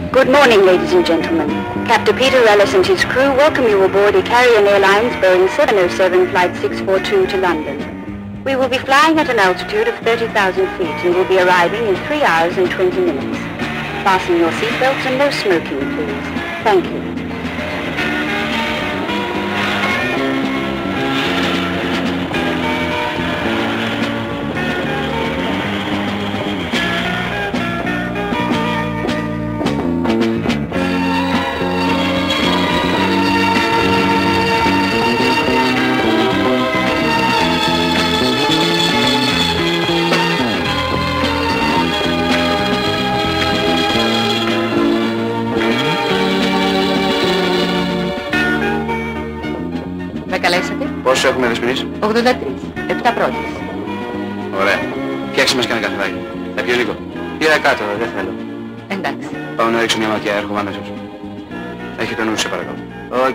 Good morning, ladies and gentlemen. Captain Peter Ellis and his crew welcome you aboard Ikarian Airlines Boeing 707 Flight 642 to London. We will be flying at an altitude of 30,000 feet and will be arriving in 3 hours and 20 minutes. Fasten your seatbelts and no smoking, please. Thank you. Πόσο έχουμε δεσποινήσει? 83. 7 πρώτες. Ωραία. Φτιάξε μας και ένα καφεδάκι. Θα πιω λίγο. Πήρα κάτω, δεν θέλω. Εντάξει. Πάω να ρίξω μια ματιά, έρχομαι αμέσως. Έχει το νου σε παρακαλώ. Οκ.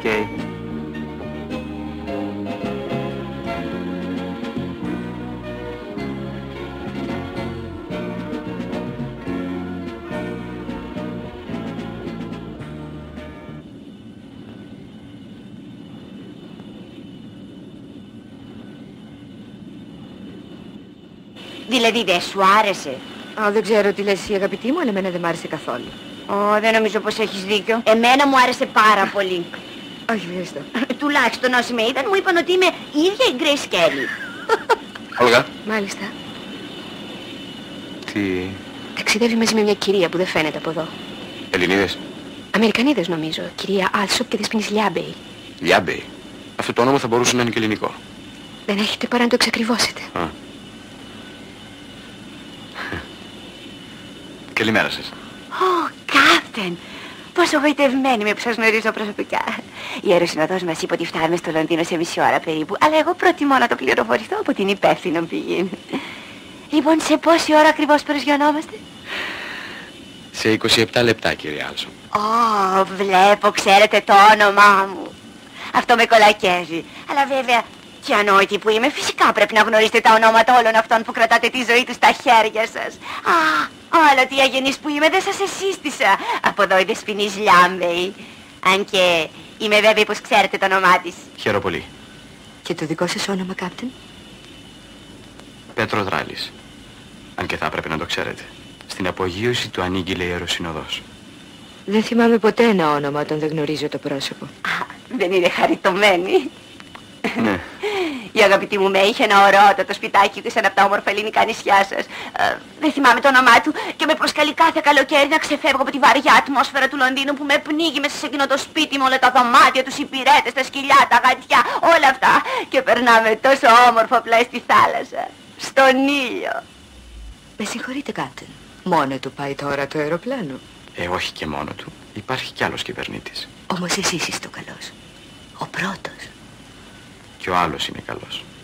Δηλαδή δεν σου άρεσε? Δεν ξέρω τι λες η αγαπητή μου, αλλά εμένα δεν μ' άρεσε καθόλου. Δεν νομίζω πως έχεις δίκιο. Εμένα μου άρεσε πάρα πολύ. Όχι, ευχαριστώ. Τουλάχιστον όσοι με είδαν μου είπαν ότι είμαι η ίδια η Grace Kelly. Όλγα. Μάλιστα. Τι... Ταξιδεύει μαζί με μια κυρία που δεν φαίνεται από εδώ. Ελληνίδες? Αμερικανίδες νομίζω. Κυρία Άλσοπ και δεσποινής Λιάμπεϊ. Λιάμπεϊ. Αυτό το όνομα θα μπορούσε να είναι και ελληνικό. Δεν έχετε παρά να το εξακριβώσετε. Καλημέρα σας. Κάπτεν! Πόσο γοητευμένη με που σας γνωρίζω προσωπικά. Η αεροσυνοδός μας είπε ότι φτάνουμε στο Λονδίνο σε μισή ώρα περίπου, αλλά εγώ προτιμώ να το πληροφορηθώ από την υπεύθυνο πηγή. Λοιπόν, σε πόση ώρα ακριβώς προσγειωνόμαστε? Σε 27 λεπτά, κύριε Άλσο. Βλέπω, ξέρετε το όνομά μου. Αυτό με κολακεύει. Αλλά βέβαια, και ανόητη που είμαι, φυσικά πρέπει να γνωρίσετε τα ονόματα όλων αυτών που κρατάτε τη ζωή τους στα χέρια σας. Όλο τι αγενής που είμαι, δεν σας εσύστησα. Από εδώ η δεσποινής Λιάμπεϊ. Αν και είμαι βέβαιη πως ξέρετε το όνομά της. Χαίρομαι πολύ. Και το δικό σας όνομα, Κάπτεν? Πέτρο Δράλης. Αν και θα έπρεπε να το ξέρετε. Στην απογείωση του ανήγγειλε η αεροσυνοδός. Δεν θυμάμαι ποτέ ένα όνομα όταν δεν γνωρίζω το πρόσωπο. Δεν είναι χαριτωμένη? Ναι. Η αγαπητή μου Μέη είχε ένα ωραιότατο σπιτάκι του, σαν από τα όμορφα ελληνικά νησιά σας. Δεν θυμάμαι το όνομά του και με προσκαλεί κάθε καλοκαίρι να ξεφεύγω από τη βαριά ατμόσφαιρα του Λονδίνου που με πνίγει μέσα σε εκείνο το σπίτι με όλα τα δωμάτια, τους υπηρέτες, τα σκυλιά, τα γατιά, όλα αυτά. Και περνάμε τόσο όμορφο πλάι στη θάλασσα, στον ήλιο. Με συγχωρείτε, Κάπτεν. Μόνο του πάει τώρα το αεροπλάνο? Όχι και μόνο του. Υπάρχει κι άλλος κυβερνήτης. Όμως εσείς είστε ο καλός. Ο πρώτος. Και ο άλλος είναι καλός.